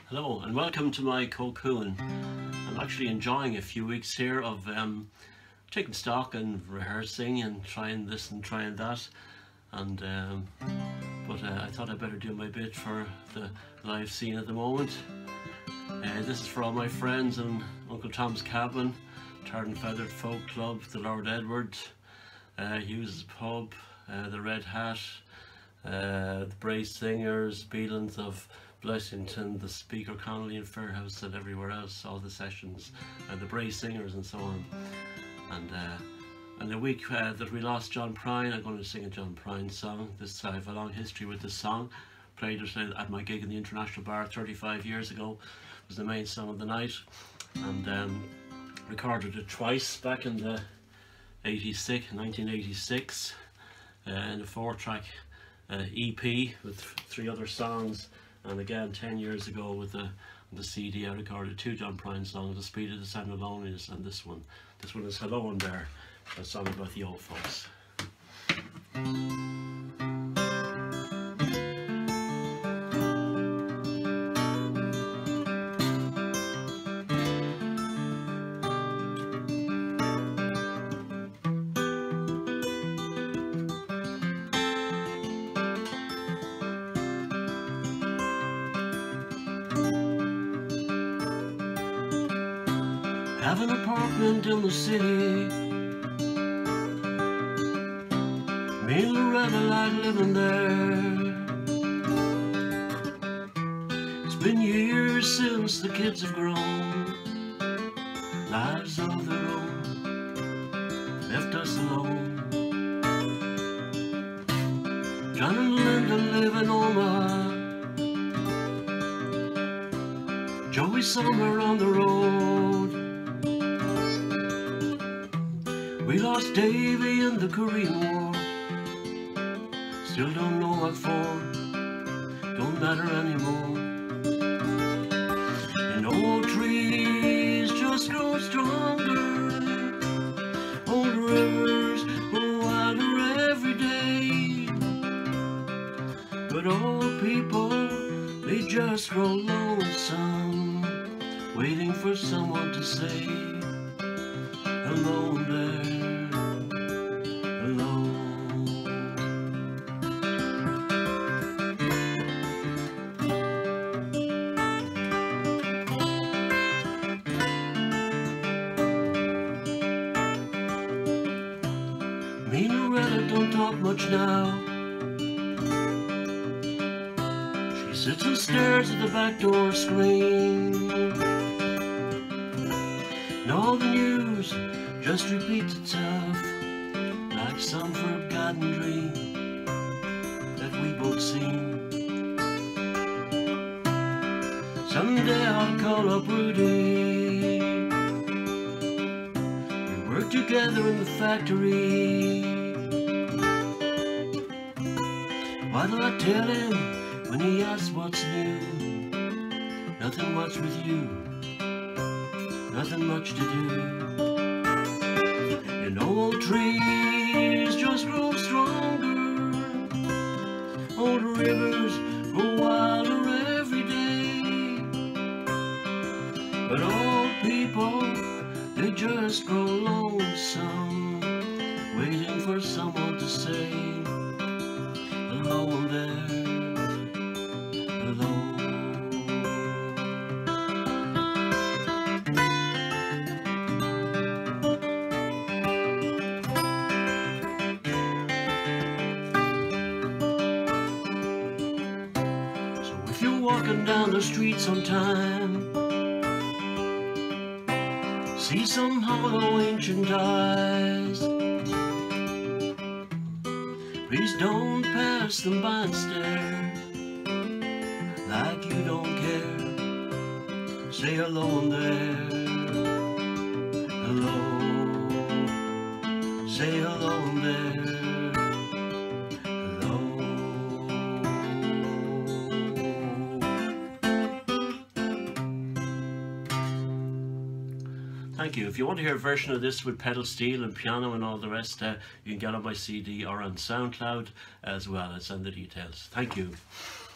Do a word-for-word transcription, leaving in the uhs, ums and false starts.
Hello and welcome to my cocoon. I'm actually enjoying a few weeks here of um, taking stock and rehearsing and trying this and trying that, and um, but uh, I thought I'd better do my bit for the live scene at the moment. Uh, this is for all my friends and Uncle Tom's Cabin, Tarred and Feathered Folk Club, the Lord Edward, uh, Hughes Pub, uh, the Red Hat, uh, the Bray Singers, Beelans of Blessington, the Speaker Connolly and Fairhouse and everywhere else, all the sessions, uh, the Bray Singers and so on. And uh, and the week uh, that we lost John Prine, I'm going to sing a John Prine song. This I have a long history with this song. Played it at my gig in the International Bar thirty-five years ago. It was the main song of the night, and um, recorded it twice back in the eighty-six, nineteen eighty-six, uh, in a four-track uh, E P with three other songs. And again, ten years ago with the the C D, I recorded two John Prine songs: "The Speed of the Sound of Loneliness" and this one. This one is "Hello in There," a song about the old folks. Have an apartment in the city. Me and Loretta like living there. It's been years since the kids have grown, lives of their own, left us alone. John and Linda live in Omaha, Joey somewhere on the road. We lost Davy in the Korean War. Still don't know what for. Don't matter anymore. And old trees just grow stronger. Old rivers grow wilder every day. But old people, they just grow lonesome, waiting for someone to say hello there. Me and Loretta don't talk much now. She sits and stares at the back door screen, and all the news just repeats itself like some forgotten dream that we both seen. Someday I'll call up Rudy. We work together in the factory. What'll I tell him when he asks what's new? Nothing much with you, nothing much to do. And old trees just grow stronger. Old rivers grow wilder every day. But old people, they just grow lonesome, waiting for someone to say hello there, hello. If you're walking down the street sometime, see some hollow ancient eyes, please don't pass them by and stare like you don't care. Say hello in there, hello. Say hello in there. Thank you. If you want to hear a version of this with pedal steel and piano and all the rest, uh, you can get on my C D or on SoundCloud as well. I'll send the details. Thank you.